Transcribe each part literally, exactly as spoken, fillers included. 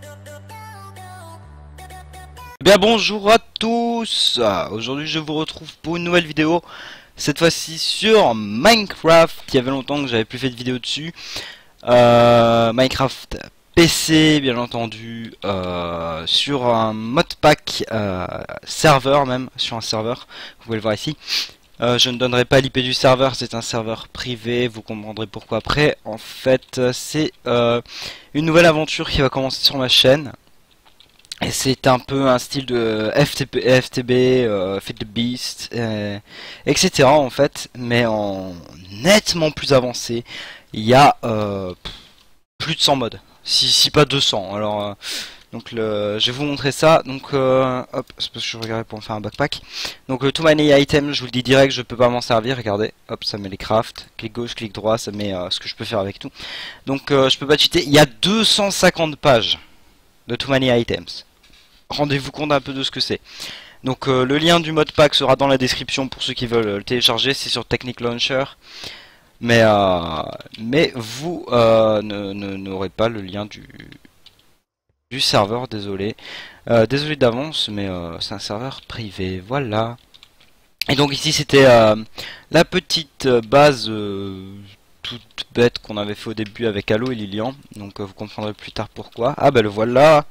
Eh bien bonjour à tous. Ah, aujourd'hui je vous retrouve pour une nouvelle vidéo. Cette fois-ci sur Minecraft. Il y avait longtemps que j'avais plus fait de vidéo dessus. euh, Minecraft P C bien entendu, euh, sur un modpack euh, serveur, même sur un serveur, vous pouvez le voir ici. Euh, je ne donnerai pas l'I P du serveur, c'est un serveur privé, vous comprendrez pourquoi après. En fait c'est euh, une nouvelle aventure qui va commencer sur ma chaîne. Et c'est un peu un style de F T P, F T B, euh, Feed the Beast, euh, et cetera en fait, mais en nettement plus avancé. Il y a euh, plus de cent modes, si, si pas deux cents. Alors, euh, donc le, je vais vous montrer ça. Donc, euh, hop, c'est parce que je regardais pour me faire un backpack. Donc le Too Many Items, je vous le dis direct, je peux pas m'en servir. Regardez, hop, ça met les crafts. Clic gauche, clic droit, ça met euh, ce que je peux faire avec tout. Donc, euh, je peux pas cheater. Il y a deux cent cinquante pages de Too Many Items. Rendez-vous compte un peu de ce que c'est. Donc euh, le lien du modpack sera dans la description pour ceux qui veulent le télécharger, c'est sur Technic Launcher. Mais euh, mais vous euh, n'aurez pas le lien du du serveur, désolé. Euh, désolé d'avance, mais euh, c'est un serveur privé, voilà. Et donc ici c'était euh, la petite base euh, toute bête qu'on avait fait au début avec Halo et Lilian. Donc euh, vous comprendrez plus tard pourquoi. Ah bah le voilà.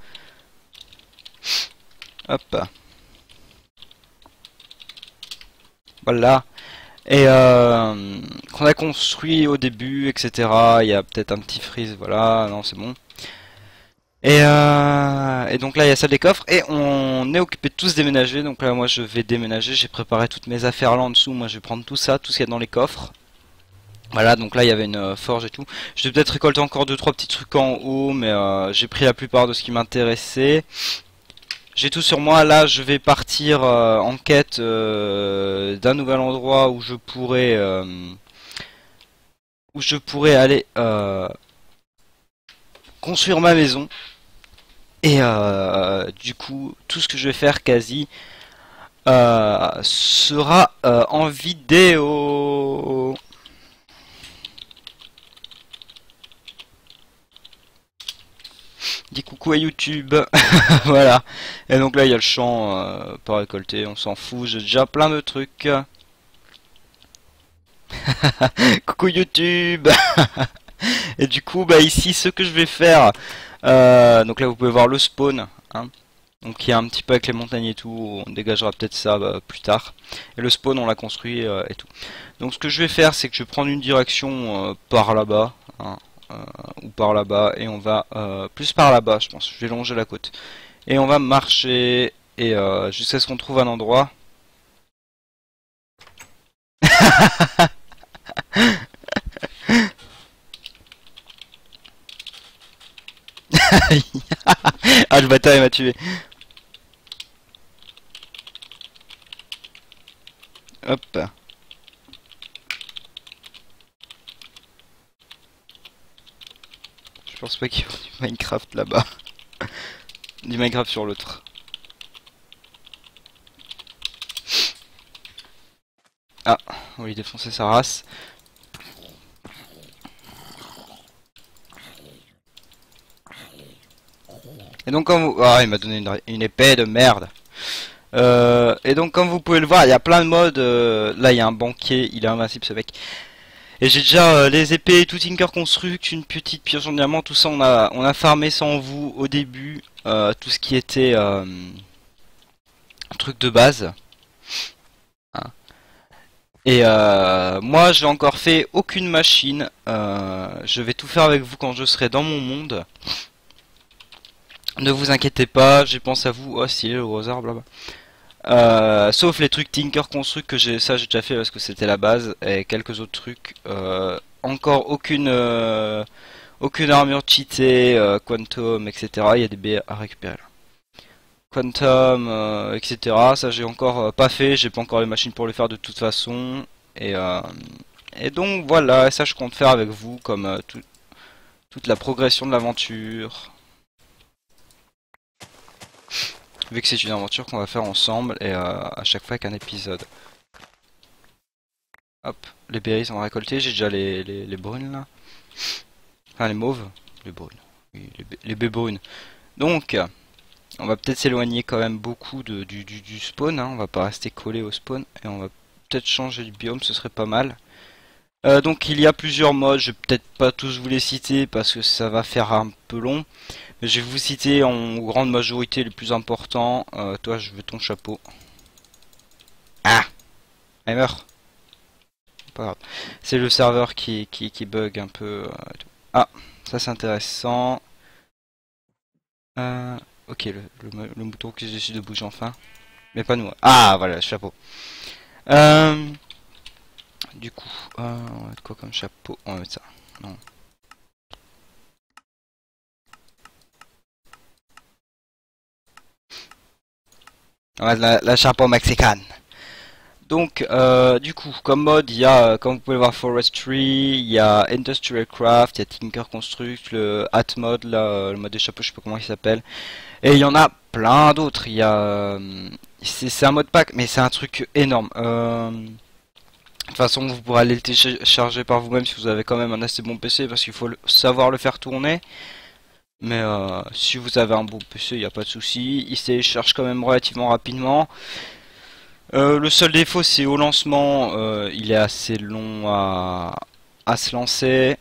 Hop. Voilà. Et euh, qu'on a construit au début, et cetera. Il y a peut-être un petit freeze, voilà, non c'est bon. Et, euh, et donc là il y a ça des coffres et on est occupé de tous déménager. Donc là moi je vais déménager, j'ai préparé toutes mes affaires là en dessous. Moi je vais prendre tout ça, tout ce qu'il y a dans les coffres. Voilà, donc là il y avait une euh, forge et tout. Je vais peut-être récolter encore deux trois petits trucs en haut, mais euh, j'ai pris la plupart de ce qui m'intéressait. J'ai tout sur moi. Là, je vais partir euh, en quête euh, d'un nouvel endroit où je pourrais euh, où je pourrais aller euh, construire ma maison. Et euh, du coup, tout ce que je vais faire quasi euh, sera euh, en vidéo. Dis coucou à YouTube. Voilà. Et donc là, il y a le champ euh, pas récolté. On s'en fout. J'ai déjà plein de trucs. Coucou YouTube. Et du coup bah ici ce que je vais faire, euh, donc là vous pouvez voir le spawn, hein. Donc il y a un petit peu avec les montagnes et tout, on dégagera peut-être ça bah, plus tard. Et le spawn on l'a construit euh, et tout. Donc ce que je vais faire c'est que je vais prendre une direction euh, par là-bas, hein, euh, ou par là-bas, et on va euh, plus par là-bas je pense, je vais longer la côte. Et on va marcher et euh, jusqu'à ce qu'on trouve un endroit. Ah le bâtard il m'a tué. Hop. Je pense pas qu'il y ait du Minecraft là-bas. Du Minecraft sur l'autre. Ah, on va lui défoncer sa race. Et donc comme vous... Ah, il m'a donné une, une épée de merde. Euh, et donc comme vous pouvez le voir, il y a plein de modes. Euh, là, il y a un banquier, il est invincible ce mec. Et j'ai déjà euh, les épées, tout Tinker Construct, une petite pioche en diamant, tout ça on a on a farmé sans vous au début, euh, tout ce qui était euh, truc de base. Hein. Et euh, moi j'ai encore fait aucune machine. Euh, je vais tout faire avec vous quand je serai dans mon monde. Ne vous inquiétez pas, j'ai pensé à vous. Oh si, le gros arbre là-bas. Euh, sauf les trucs Tinker Construct que j'ai, ça j'ai déjà fait parce que c'était la base, et quelques autres trucs. Euh, encore aucune euh, aucune armure cheatée, euh, Quantum, et cetera. Il y a des baies à récupérer là. Quantum, euh, et cetera. Ça j'ai encore euh, pas fait, j'ai pas encore les machines pour le faire de toute façon. Et, euh, et donc voilà, ça je compte faire avec vous comme euh, tout, toute la progression de l'aventure. Vu que c'est une aventure qu'on va faire ensemble et euh, à chaque fois qu'un épisode. Hop, les berries sont récoltées, j'ai déjà les, les, les brunes là. Enfin les mauves, les brunes. Oui, les, les baies brunes. Donc, on va peut-être s'éloigner quand même beaucoup de, du, du, du spawn, hein. On va pas rester collé au spawn. Et on va peut-être changer de biome, ce serait pas mal. Euh, donc il y a plusieurs modes, je vais peut-être pas tous vous les citer parce que ça va faire un peu long. Mais je vais vous citer en grande majorité les plus importants. Euh, toi je veux ton chapeau. Ah, elle meurt. Pas grave. C'est le serveur qui, qui, qui bug un peu. euh, et tout. Ah, ça c'est intéressant. Euh, ok, le, le, le mouton qui décide de bouger enfin. Mais pas nous. Ah, voilà, le chapeau. Euh, du coup, euh, on va mettre quoi comme chapeau? On va mettre ça. Non. On va mettre la, la chapeau mexicaine. Donc, euh, du coup, comme mode, il y a, euh, comme vous pouvez le voir, Forestry, il y a Industrial Craft, il y a Tinker Construct, le Hat mode, là, euh, le mode des chapeaux, je sais pas comment il s'appelle. Et il y en a plein d'autres. Il y a, euh, c'est c'est un mode pack, mais c'est un truc énorme. Euh, de toute façon, vous pourrez aller le télécharger par vous-même si vous avez quand même un assez bon P C, parce qu'il faut le, savoir le faire tourner. Mais euh, si vous avez un bon P C, il n'y a pas de souci. Il se télécharge quand même relativement rapidement. Euh, le seul défaut, c'est au lancement, euh, il est assez long à, à se lancer.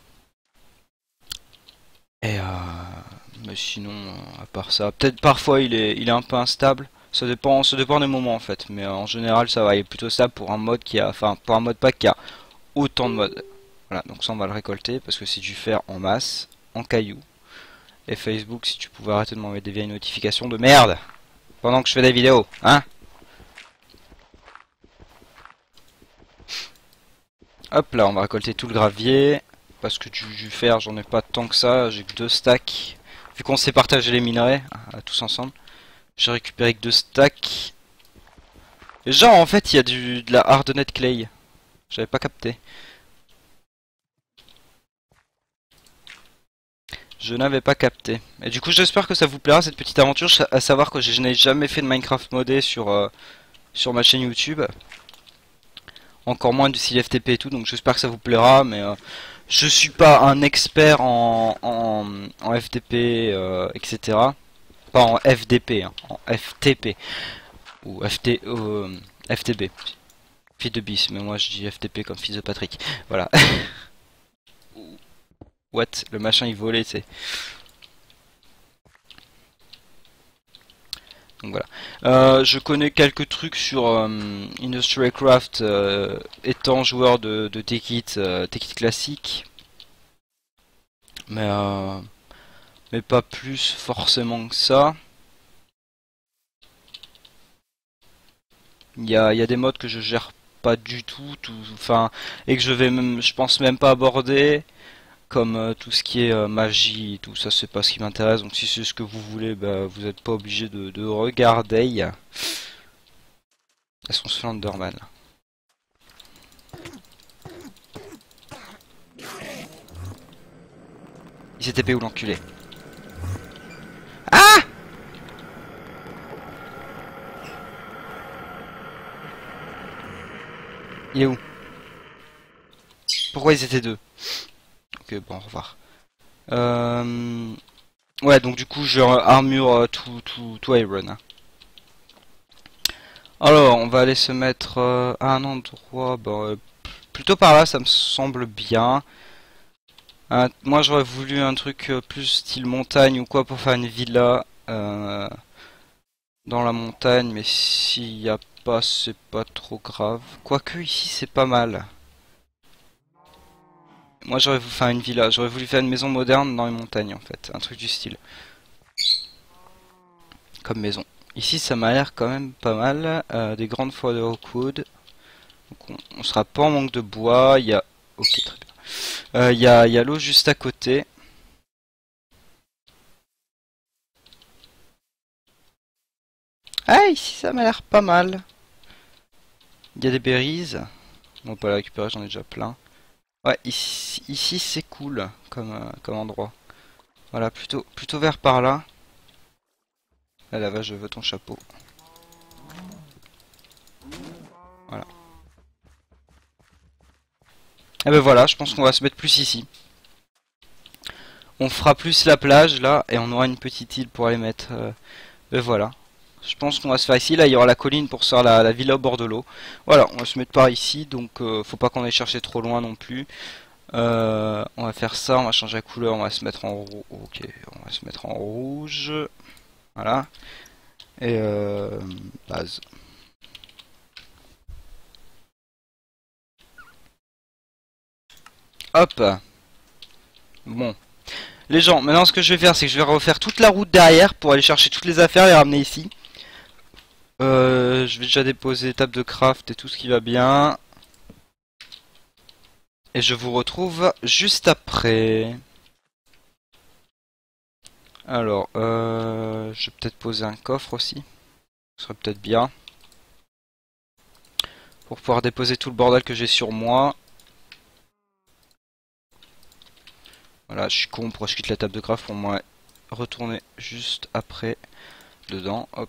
Et euh, mais sinon, euh, à part ça, peut-être parfois il est, il est un peu instable. Ça dépend, ça dépend des moments en fait. Mais euh, en général, ça va. Il est plutôt stable pour un mode qui a, enfin, pour un mode pack qui a autant de modes. Voilà, donc ça on va le récolter parce que c'est du fer en masse, en cailloux. Et Facebook, si tu pouvais arrêter de m'envoyer des vieilles notifications de merde pendant que je fais des vidéos, hein? Hop là, on va récolter tout le gravier. Parce que du, du fer, j'en ai pas tant que ça. J'ai que deux stacks. Vu qu'on s'est partagé les minerais, à, tous ensemble. J'ai récupéré que deux stacks. Et genre, en fait, il y a du, de la Hardened Clay. J'avais pas capté. Je n'avais pas capté. Et du coup, j'espère que ça vous plaira cette petite aventure. À savoir que je n'ai jamais fait de Minecraft modé sur, euh, sur ma chaîne YouTube. Encore moins du style F T P et tout. Donc j'espère que ça vous plaira. Mais euh, je suis pas un expert en, en, en F T P, euh, et cetera. Pas en F D P, hein, en F T P. Ou F T, euh, F T B. Fils de bis, mais moi je dis F T P comme fils de Patrick. Voilà. What? Le machin il volait, c'est. Donc voilà. Euh, je connais quelques trucs sur euh, Industrial Craft euh, étant joueur de, de Tekit, euh, Tekit classique. Mais, euh, mais pas plus forcément que ça. Il y a, il y a des modes que je gère pas du tout, tout, enfin, et que je vais même, je pense même pas aborder, comme euh, tout ce qui est euh, magie et tout ça, c'est pas ce qui m'intéresse. Donc si c'est ce que vous voulez, bah, vous n'êtes pas obligé de, de regarder. Est-ce qu'on se fait Enderman? Il s'est épée où l'enculé? Ah! Il est où? Pourquoi ils étaient deux? Ok, bon, au revoir. Euh... Ouais, donc du coup, je armure euh, tout, tout, tout Iron. Hein. Alors, on va aller se mettre euh, à un endroit, bon, euh, plutôt par là, ça me semble bien. Euh, moi, j'aurais voulu un truc euh, plus style montagne ou quoi pour faire une villa euh, dans la montagne, mais s'il n'y a pas, c'est pas trop grave. Quoique ici, c'est pas mal. Moi, j'aurais voulu faire une villa, j'aurais voulu faire une maison moderne dans les montagnes en fait, un truc du style. Comme maison. Ici, ça m'a l'air quand même pas mal. Euh, des grandes forêts de Rockwood. Donc on, on sera pas en manque de bois. Il y a. Ok, très bien. Euh, Il y a, il y a l'eau juste à côté. Ah, ici, ça m'a l'air pas mal. Il y a des berries. On peut la récupérer, j'en ai déjà plein. Ouais, ici, ici c'est cool comme, euh, comme endroit. Voilà, plutôt, plutôt vers par là. Là, là-bas, je veux ton chapeau. Voilà. Et ben voilà, je pense qu'on va se mettre plus ici. On fera plus la plage là et on aura une petite île pour aller mettre. Euh, et voilà. Je pense qu'on va se faire ici. Là, il y aura la colline pour se faire la, la villa au bord de l'eau. Voilà, on va se mettre par ici. Donc, euh, faut pas qu'on aille chercher trop loin non plus. Euh, on va faire ça. On va changer la couleur. On va se mettre en rouge. Ok, on va se mettre en rouge. Voilà. Et euh, base. Hop. Bon. Les gens, maintenant ce que je vais faire, c'est que je vais refaire toute la route derrière pour aller chercher toutes les affaires et les ramener ici. Euh, je vais déjà déposer table de craft et tout ce qui va bien. Et je vous retrouve juste après. Alors, euh, je vais peut-être poser un coffre aussi. Ce serait peut-être bien. Pour pouvoir déposer tout le bordel que j'ai sur moi. Voilà, je suis con, pourquoi je quitte la table de craft pour moi retourner juste après dedans. Hop.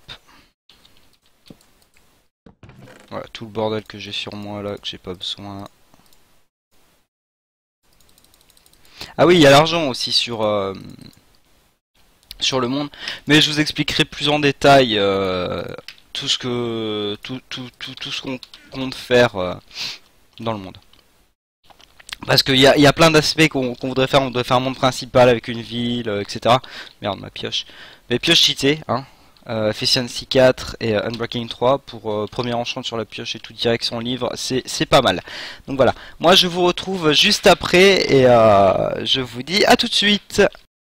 Voilà, tout le bordel que j'ai sur moi là, que j'ai pas besoin. Ah oui, il y a l'argent aussi sur, euh, sur le monde. Mais je vous expliquerai plus en détail euh, tout ce que tout, tout, tout, tout ce qu'on compte faire euh, dans le monde. Parce qu'il y a, y a plein d'aspects qu'on qu'on voudrait faire. On voudrait faire un monde principal avec une ville, euh, et cetera. Merde, ma pioche. Mais pioche cheatée, hein. Euh, Efficiency quatre et euh, Unbreaking trois pour euh, premier enchant sur la pioche et tout direct son livre, c'est pas mal. Donc voilà, moi je vous retrouve juste après et euh, je vous dis à tout de suite.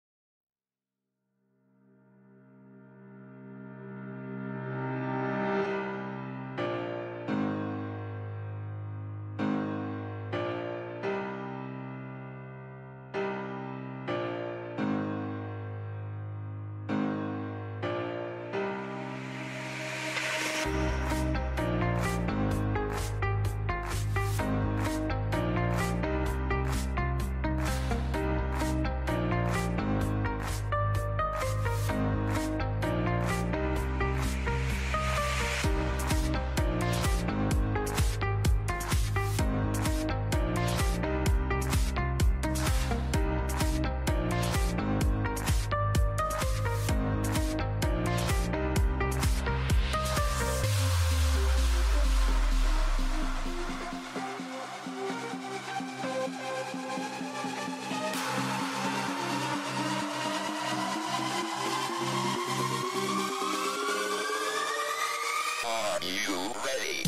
Are you ready?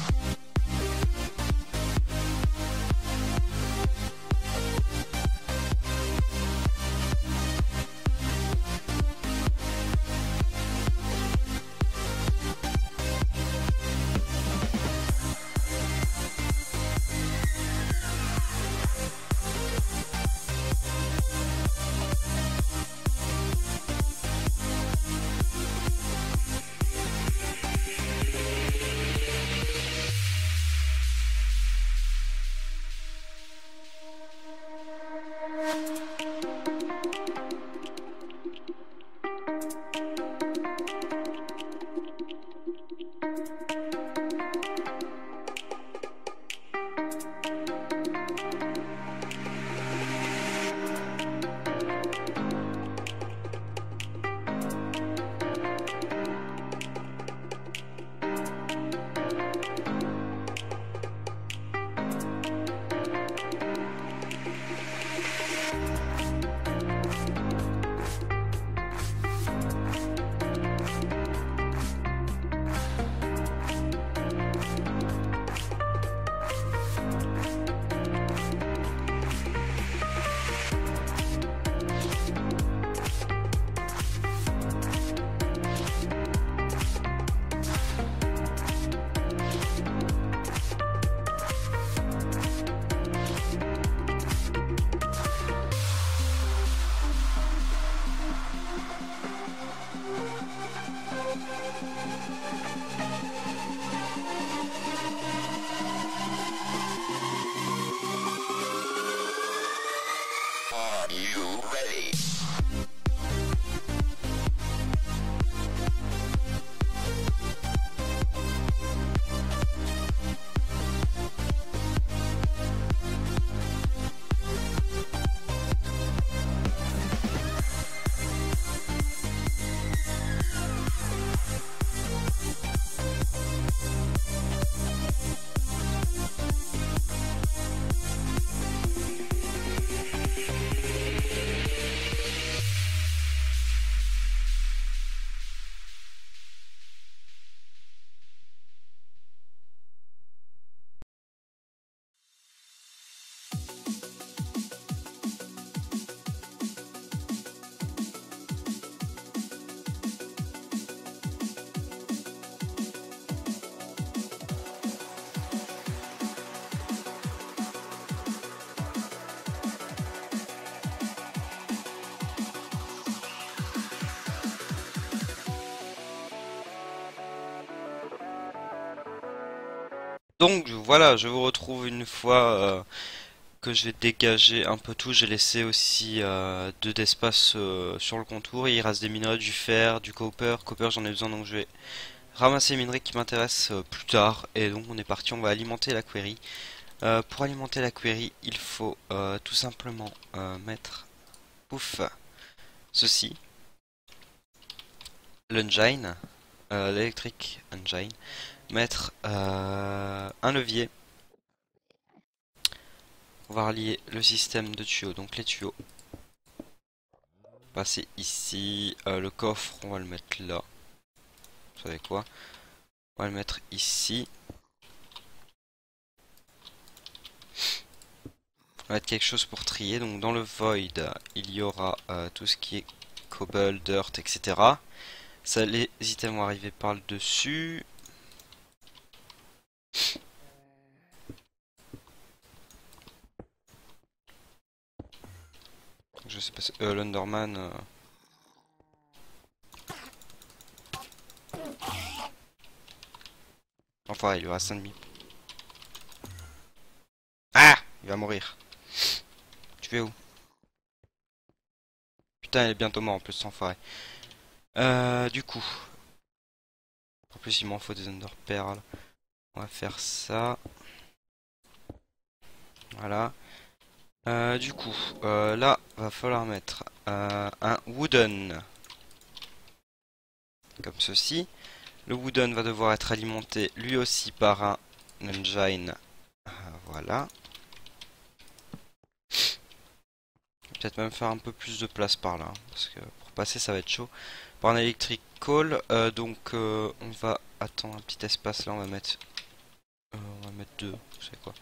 Are you ready? Donc voilà, je vous retrouve une fois euh, que j'ai dégagé un peu tout. J'ai laissé aussi euh, deux d'espace euh, sur le contour. Et il reste des minerais, du fer, du copper. Copper, j'en ai besoin, donc je vais ramasser les minerais qui m'intéressent euh, plus tard. Et donc on est parti, on va alimenter la query. Euh, pour alimenter la query, il faut euh, tout simplement euh, mettre pouf ceci, l'engine, euh, l'électrique engine, mettre euh, un levier. On va relier le système de tuyaux, donc les tuyaux. Passer ici, euh, le coffre, on va le mettre là. Vous savez quoi? On va le mettre ici. On va mettre quelque chose pour trier. Donc dans le void, il y aura euh, tout ce qui est cobble, dirt, et cetera. Ça, les items vont arriver par le dessus. Je sais pas si... Euh, L'Underman... Euh... Enfin, il lui reste un demi. Ah! Il va mourir. Tu es où? Putain, il est bientôt mort en plus, sans enfoiré. Euh, du coup... En plus, il m'en faut des Ender Pearls. On va faire ça. Voilà. Euh, du coup, euh, là, va falloir mettre euh, un wooden. Comme ceci. Le wooden va devoir être alimenté lui aussi par un engine. Euh, voilà. Peut-être même faire un peu plus de place par là. Parce que pour passer, ça va être chaud. Par un electric call. Euh, donc, euh, on va attendre un petit espace là. On va mettre. Euh, on va mettre deux. Vous savez quoi?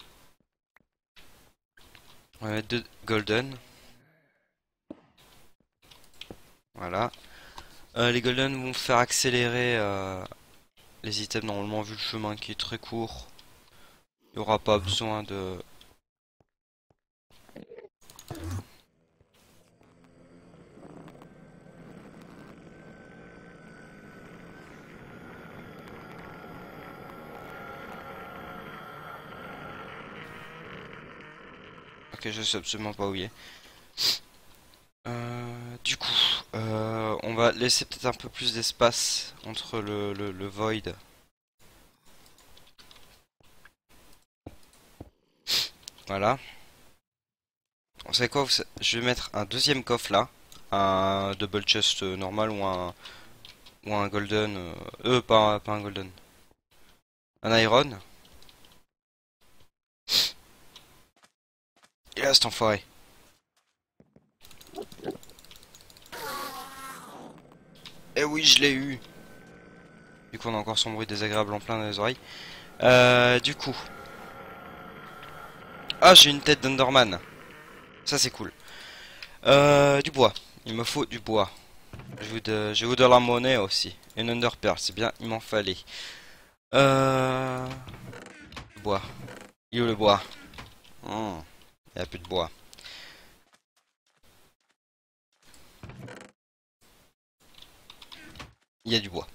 On va mettre deux golden. Voilà. Euh, les golden vont faire accélérer euh, les items normalement vu le chemin qui est très court. Il n'y aura pas besoin de... Ok, je sais absolument pas où il est. Euh, du coup, euh, on va laisser peut-être un peu plus d'espace entre le, le, le void. Voilà. On sait quoi, vous je vais mettre un deuxième coffre là. Un double chest euh, normal ou un, ou un golden. Euh, euh pas, pas un golden. Un iron. Et là, cet enfoiré. Eh oui, je l'ai eu. Du coup, on a encore son bruit désagréable en plein dans les oreilles. Euh, du coup. Ah, j'ai une tête d'Underman. Ça, c'est cool. Euh, du bois. Il me faut du bois. J'ai eu de, j'ai eu de la monnaie aussi. Une Underpearl, c'est bien, il m'en fallait. Euh... Bois. Il est où le bois? Hmm, il n'y a plus de bois. Il y a du bois.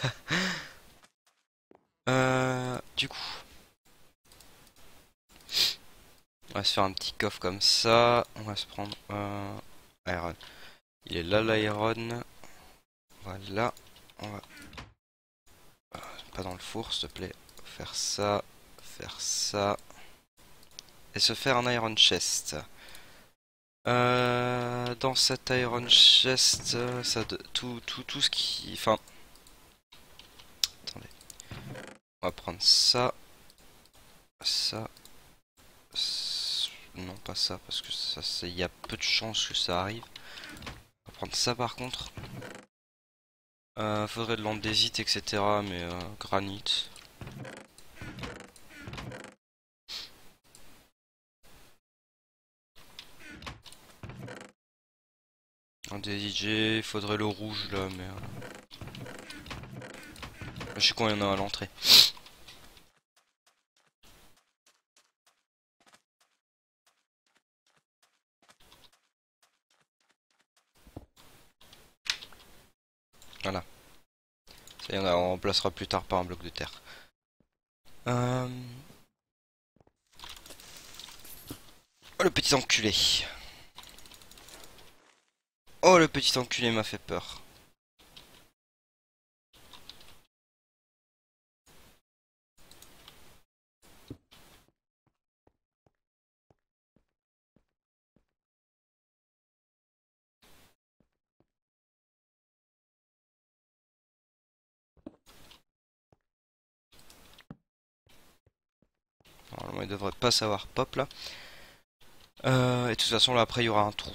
Euh, du coup, on va se faire un petit coffre comme ça. On va se prendre un iron. Il est là l'iron. Voilà. On va euh, pas dans le four, s'il te plaît. Faire ça, faire ça, et se faire un iron chest. Euh, dans cet iron chest, euh, ça de, tout, tout, tout ce qui, enfin, attendez, on va prendre ça, ça, c- non pas ça parce que ça, c'est, il y a peu de chances que ça arrive. On va prendre ça par contre. Euh, faudrait de l'andésite, et cetera. Mais euh, granit. Andésite, il faudrait le rouge là, mais euh, je sais combien il y en a à l'entrée. Voilà. Ça y en a, on remplacera plus tard par un bloc de terre. Euh... Oh le petit enculé. Oh le petit enculé m'a fait peur. Normalement il devrait pas savoir pop là. Euh, et de toute façon là après il y aura un trou.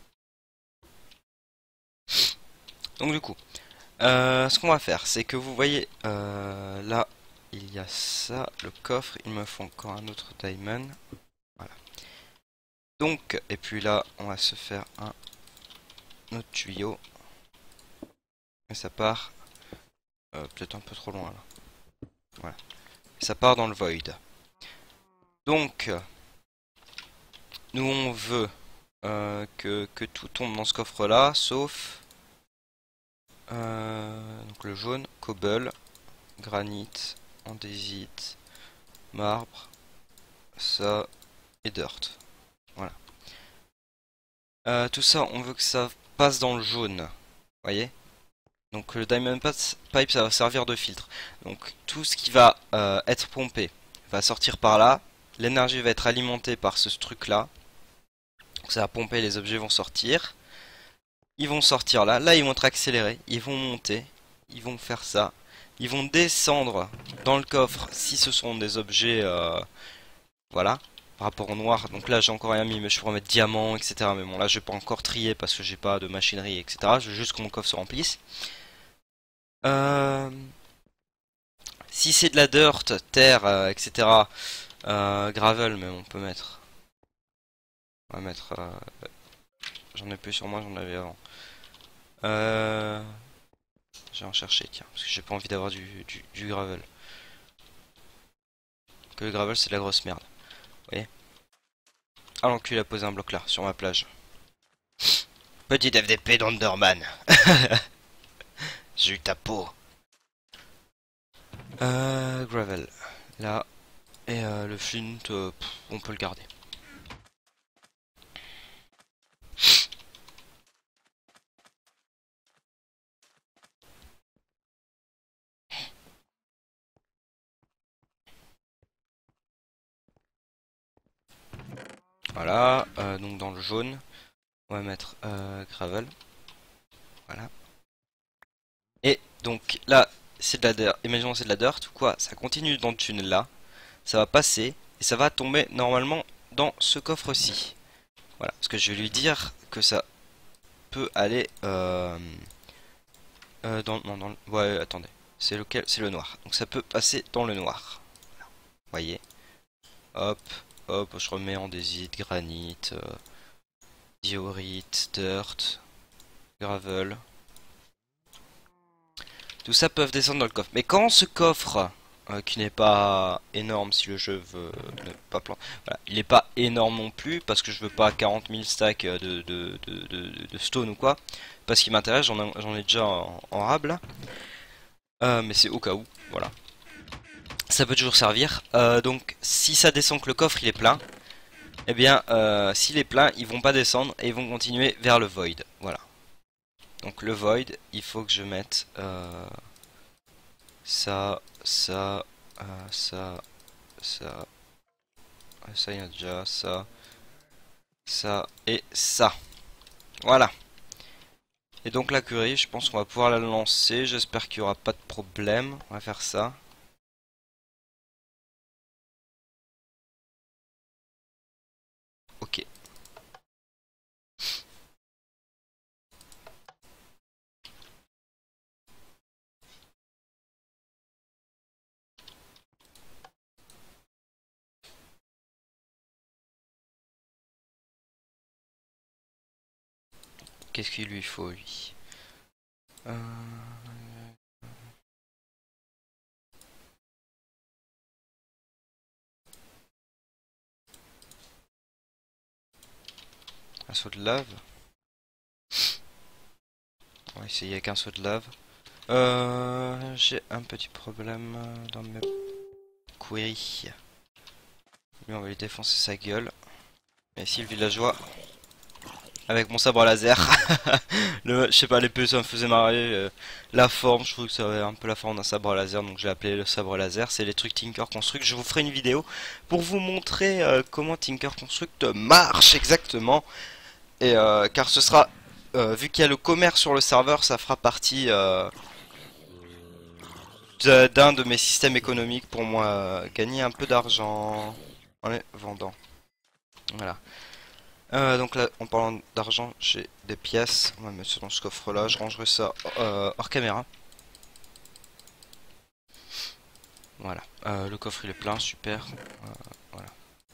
Donc du coup, euh, ce qu'on va faire c'est que vous voyez euh, là il y a ça, le coffre, il me faut encore un autre diamond. Voilà. Donc, et puis là on va se faire un autre tuyau. Et ça part euh, peut-être un peu trop loin là. Voilà. Et ça part dans le void. Donc, nous on veut euh, que, que tout tombe dans ce coffre là, sauf euh, donc le jaune, cobble, granit, andésite, marbre, ça et dirt. Voilà. Euh, tout ça, on veut que ça passe dans le jaune. Voyez? Donc le diamond pipe, ça va servir de filtre. Donc tout ce qui va euh, être pompé va sortir par là. L'énergie va être alimentée par ce truc là. Donc ça va pomper, les objets vont sortir. Ils vont sortir là. Là, ils vont être accélérés. Ils vont monter. Ils vont faire ça. Ils vont descendre dans le coffre si ce sont des objets... Euh, voilà. Par rapport au noir. Donc là, j'ai encore rien mis, mais je pourrais mettre diamant, et cetera. Mais bon, là, je vais pas encore trier parce que j'ai pas de machinerie, et cetera. Je veux juste que mon coffre se remplisse. Euh... Si c'est de la dirt, terre, euh, et cetera. Euh, gravel, mais on peut mettre... On va mettre... Euh... J'en ai plus sur moi, j'en avais avant. Euh... Je vais en chercher, tiens, parce que j'ai pas envie d'avoir du, du, du gravel. Que le gravel, c'est de la grosse merde. Vous voyez? Ah, l'enculé a posé un bloc là, sur ma plage. Petit F D P d'Underman. J'ai eu ta peau. Euh, gravel. Là. Et euh, le flint, euh, pff, on peut le garder. Voilà. Euh, donc dans le jaune, on va mettre euh, gravel. Voilà. Et donc là, c'est de la dirt. Imaginons c'est de la dirt ou quoi. Ça continue dans le tunnel là. Ça va passer. Et ça va tomber normalement dans ce coffre-ci. Voilà. Parce que je vais lui dire que ça peut aller euh, euh, dans, non, dans le... Ouais, attendez. C'est lequel? C'est le noir. Donc ça peut passer dans le noir. Voilà. Voyez. Hop. Hop. Je remets andésite, granit, euh, diorite, dirt, gravel. Tout ça peuvent descendre dans le coffre. Mais quand ce coffre, euh, qui n'est pas énorme si le jeu veut ne pas plan... Voilà. Il n'est pas énorme non plus parce que je veux pas quarante mille stacks de, de, de, de, de stone ou quoi. Parce qu'il m'intéresse, j'en ai, j'en ai déjà en, en rab là. Euh, mais c'est au cas où, voilà. Ça peut toujours servir. Euh, donc si ça descend que le coffre il est plein, eh bien euh, s'il est plein, ils vont pas descendre et ils vont continuer vers le void. Voilà. Donc le void, il faut que je mette euh, ça, ça, euh, ça, ça, ça il y a déjà, ça, ça et ça. Voilà. Et donc la curry, je pense qu'on va pouvoir la lancer. J'espère qu'il n'y aura pas de problème. On va faire ça. Ok. Qu'est-ce qu'il lui faut lui? euh... Un seau de lave. On va essayer avec un seau de lave. Euh, J'ai un petit problème dans mes Query. Lui on va lui défoncer sa gueule. Et ici le villageois avec mon sabre laser. le, je sais pas, l'épée ça me faisait marrer. euh, la forme, je trouve que ça avait un peu la forme d'un sabre laser, donc je l'ai appelé le sabre laser. C'est les trucs Tinker Construct. Je vous ferai une vidéo pour vous montrer euh, comment Tinker Construct marche exactement. Et euh, car ce sera, euh, vu qu'il y a le commerce sur le serveur, ça fera partie euh, de- d'un de mes systèmes économiques pour moi euh, gagner un peu d'argent en les vendant. Voilà. Euh, donc là, en parlant d'argent, j'ai des pièces. On va mettre ça dans ce coffre-là. Je rangerai ça euh, hors caméra. Voilà. Euh, le coffre il est plein, super. Euh, voilà.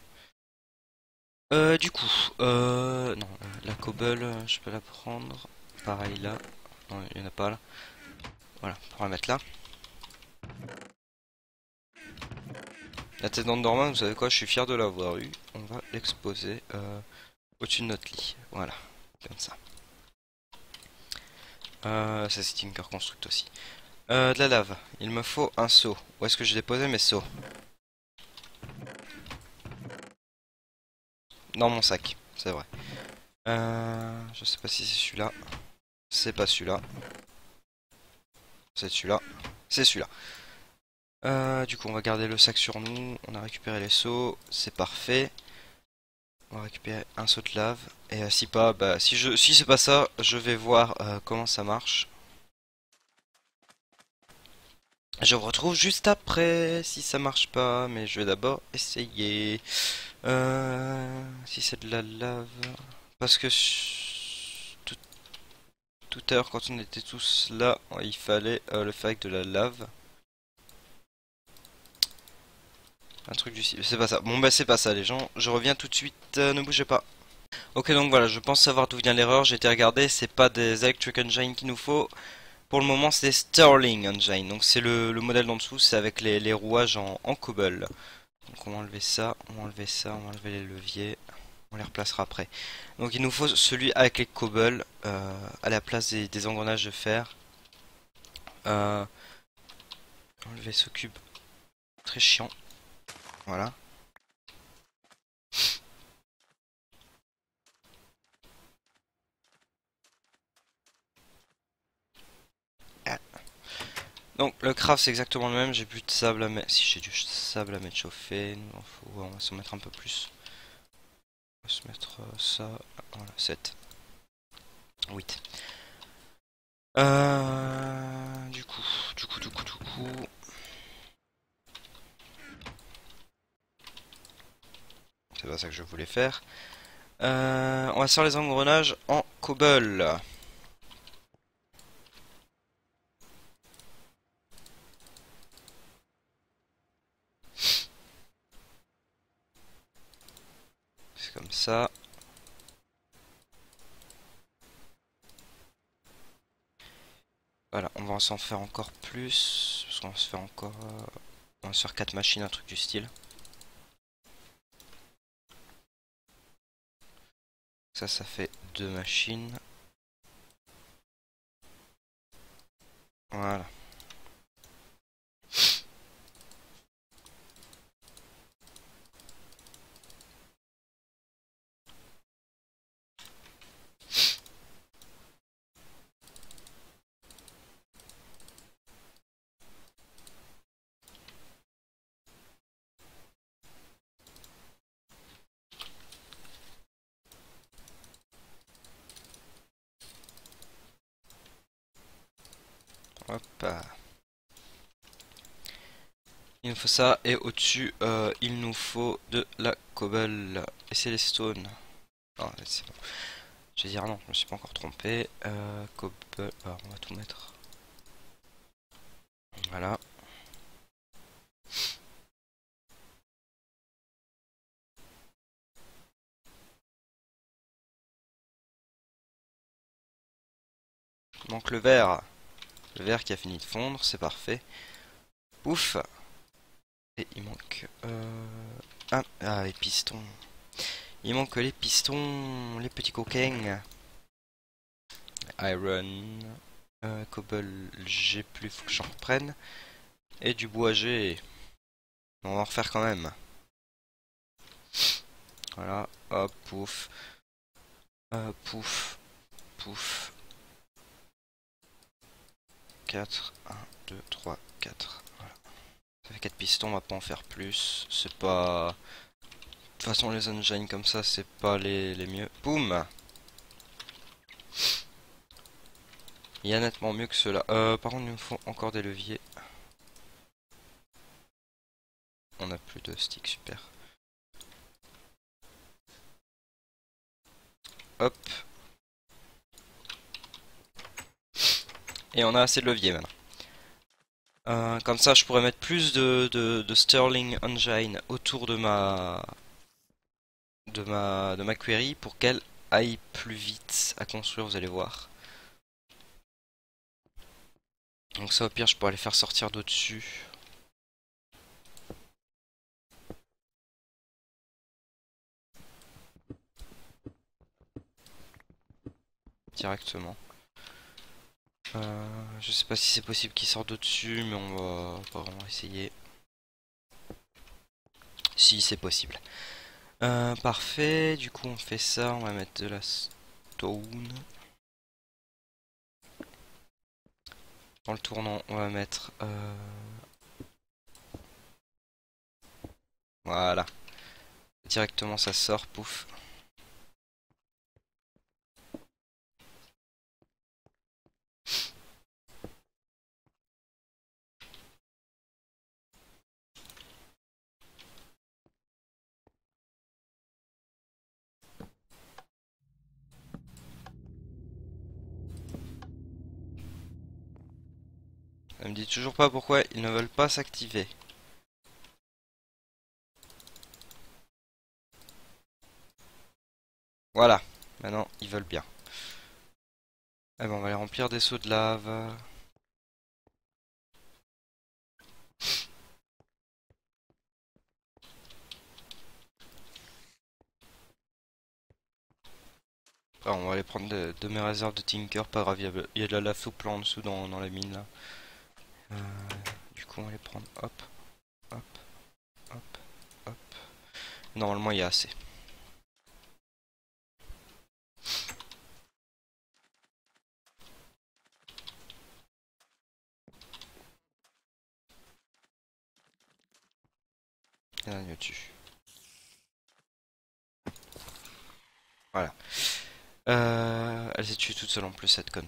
Euh, du coup, euh, non, euh, la cobble, euh, je peux la prendre. Pareil là. Non, il n'y en a pas là. Voilà, on va la mettre là. La tête d'Enderman, vous savez quoi, je suis fier de l'avoir eu. On va l'exposer euh, au-dessus de notre lit. Voilà, comme ça. Euh, ça c'est Tinker Construct aussi. Euh, de la lave. Il me faut un seau. Où est-ce que j'ai déposé mes seaux? Dans mon sac, c'est vrai. Euh, je sais pas si c'est celui-là. C'est pas celui-là. C'est celui-là. C'est celui-là. Euh, du coup, on va garder le sac sur nous. On a récupéré les seaux. C'est parfait. On va récupérer un seau de lave. Et euh, si pas, bah, si je, si c'est pas ça, je vais voir euh, comment ça marche. Je vous retrouve juste après, si ça marche pas, mais je vais d'abord essayer. Euh, si c'est de la lave, parce que tout, tout à l'heure quand on était tous là, il fallait euh, le faire avec de la lave. Un truc du style, c'est pas ça. Bon bah c'est pas ça les gens, je reviens tout de suite, euh, ne bougez pas. Ok donc voilà, je pense savoir d'où vient l'erreur, j'ai été regardé, c'est pas des Electric Engine qu'il nous faut. Pour le moment c'est Sterling Engine, donc c'est le, le modèle d'en dessous, c'est avec les, les rouages en, en cobble. Donc on va enlever ça, on va enlever ça, on va enlever les leviers, on les replacera après. Donc il nous faut celui avec les cobbles euh, à la place des, des engrenages de fer. Euh, enlever ce cube très chiant, voilà. Ah. Donc le craft c'est exactement le même, j'ai plus de sable à mettre, si j'ai du sable à mettre chauffer, nous en faut, ouais, on va s'en mettre un peu plus. On va se mettre euh, ça, voilà, sept, huit. Euh, du coup, du coup, du coup, du coup. C'est pas ça que je voulais faire. Euh, on va faire les engrenages en cobble. C'est comme ça. Voilà, on va s'en faire encore plus. Parce qu'on va se faire encore... euh, on va se faire quatre machines, un truc du style. Ça, ça fait deux machines. Voilà. Hop. Il nous faut ça. Et au-dessus, euh, il nous faut de la cobble. Et c'est les stones. Ah, c'est bon. Je vais dire non, je me suis pas encore trompé. Euh, cobble... Alors, on va tout mettre. Voilà. Il manque le verre. Le verre qui a fini de fondre, c'est parfait. Ouf. Et il manque... Euh... Un... Ah, les pistons. Il manque les pistons, les petits coquins. Iron. Euh, cobble, j'ai plus, faut que j'en reprenne. Et du bois, j'ai... On va en refaire quand même. Voilà, hop, pouf. Euh, pouf, pouf. quatre, un, deux, trois, quatre. Voilà. Ça fait quatre pistons, on va pas en faire plus. C'est pas... De toute façon, les engines comme ça, c'est pas les, les mieux. Boum! Il y a nettement mieux que cela. Euh, par contre, il nous faut encore des leviers. On a plus de sticks, super. Hop. Et on a assez de leviers maintenant. Euh, comme ça, je pourrais mettre plus de, de, de Sterling Engine autour de ma de ma de ma query pour qu'elle aille plus vite à construire. Vous allez voir. Donc ça, au pire, je pourrais les faire sortir d'au-dessus. Directement. Euh, je sais pas si c'est possible qu'ils sortent d'au-dessus, mais on va, on va essayer. Si c'est possible. Euh, parfait, du coup on fait ça, on va mettre de la stone. Dans le tournant, on va mettre... Euh... Voilà. Directement ça sort, pouf. Elle me dit toujours pas pourquoi ils ne veulent pas s'activer. Voilà, maintenant ils veulent bien. Eh ben, on va les remplir des seaux de lave. Après, on va aller prendre de, de mes réserves de Tinker, pas grave, il y, a, il y a de la lave tout plein en dessous dans, dans la mine là. Euh, du coup on va les prendre, hop, hop, hop, hop. Normalement il y a assez. Il y en a mieux dessus. Voilà. Euh, elle s'est tuée toute seule en plus, cette conne.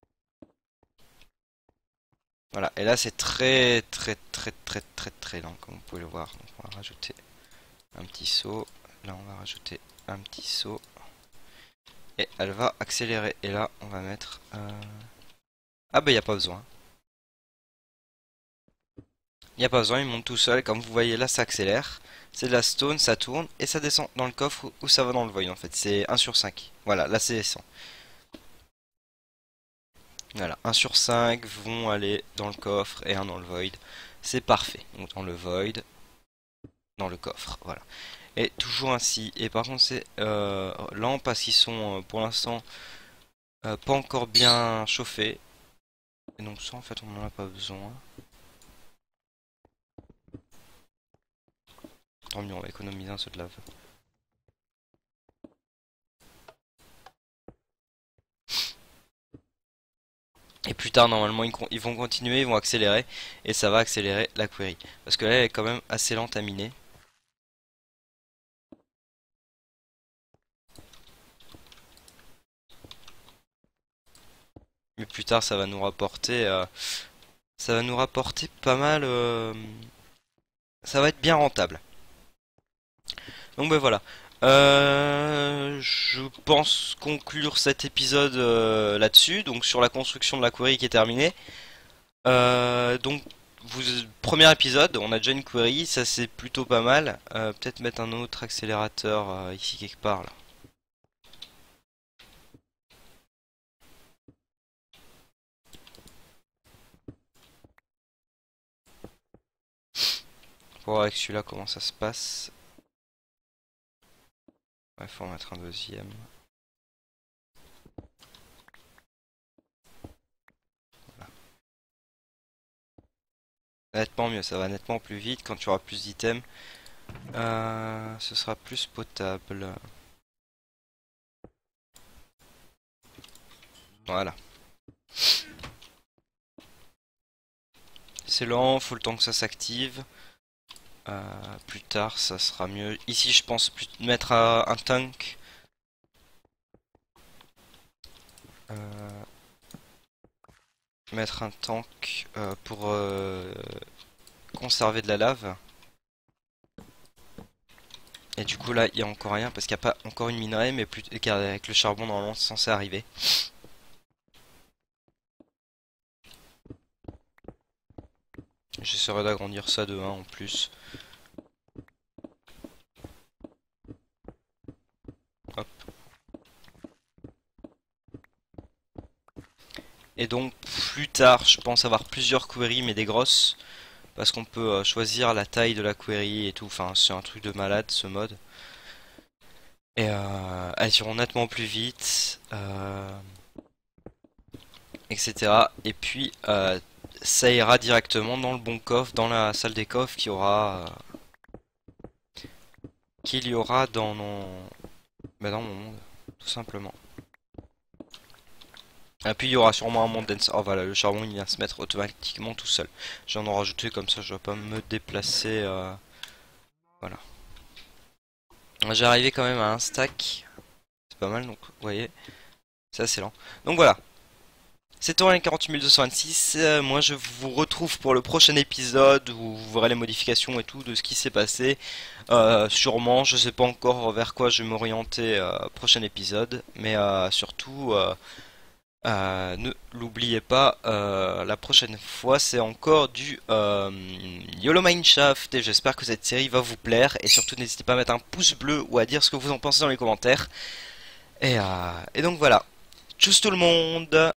Voilà, et là c'est très très très très très très lent comme vous pouvez le voir. Donc on va rajouter un petit saut. Là on va rajouter un petit saut. Et elle va accélérer. Et là on va mettre... Euh... Ah bah il n'y a pas besoin. Il n'y a pas besoin, il monte tout seul. Comme vous voyez là ça accélère. C'est de la stone, ça tourne et ça descend dans le coffre ou ça va dans le void en fait. C'est un sur cinq. Voilà, là c'est cent. Voilà, un sur cinq vont aller dans le coffre et un dans le void. C'est parfait. Donc dans le void, dans le coffre. Voilà. Et toujours ainsi. Et par contre c'est euh, lent parce qu'ils sont euh, pour l'instant euh, pas encore bien chauffés. Et donc ça en fait on n'en a pas besoin. Tant mieux, on va économiser un seau de lave. Et plus tard normalement ils, ils vont continuer, ils vont accélérer. Et ça va accélérer la query. Parce que là elle est quand même assez lente à miner. Mais plus tard ça va nous rapporter... Euh, ça va nous rapporter pas mal... Euh, ça va être bien rentable. Donc ben voilà. Euh, je pense conclure cet épisode euh, là-dessus, donc sur la construction de la query qui est terminée. Euh, donc, vous, premier épisode, on a déjà une query, ça c'est plutôt pas mal. Euh, peut-être mettre un autre accélérateur euh, ici quelque part là. Pour voir avec celui-là comment ça se passe. Ouais, faut en mettre un deuxième. nettement mieux, ça va nettement plus vite quand tu auras plus d'items. Euh, ce sera plus potable. Voilà. C'est lent, faut le temps que ça s'active. Euh, plus tard, ça sera mieux. Ici, je pense plus mettre euh, un tank. Euh, mettre un tank euh, pour euh, conserver de la lave. Et du coup là il y a encore rien parce qu'il n'y a pas encore une minerai, mais plus qu'avec le charbon normalement c'est censé arriver. J'essaierai d'agrandir ça de un en plus. Hop. Et donc plus tard je pense avoir plusieurs queries mais des grosses. Parce qu'on peut euh, choisir la taille de la query et tout. Enfin c'est un truc de malade ce mode. Et euh, elles iront nettement plus vite. Euh, et cetera. Et puis euh, ça ira directement dans le bon coffre, dans la salle des coffres qui aura... Euh, qu'il y aura dans mon... Bah dans mon monde, tout simplement. Et puis il y aura sûrement un monde dense. Oh voilà, le charbon il vient se mettre automatiquement tout seul. J'en ai rajouté comme ça, je dois pas me déplacer. Euh... Voilà. J'ai arrivé quand même à un stack. C'est pas mal, donc vous voyez. C'est assez lent. Donc voilà. C'est Aurélien quarante-huit mille deux cent vingt-six. Euh, moi je vous retrouve pour le prochain épisode où vous verrez les modifications et tout de ce qui s'est passé. Euh, sûrement, je sais pas encore vers quoi je vais m'orienter euh, prochain épisode. Mais euh, surtout... Euh, Euh, ne l'oubliez pas, euh, la prochaine fois c'est encore du euh, YOLO Mineshaft et j'espère que cette série va vous plaire et surtout n'hésitez pas à mettre un pouce bleu ou à dire ce que vous en pensez dans les commentaires. Et, euh, et donc voilà, tchuss tout le monde!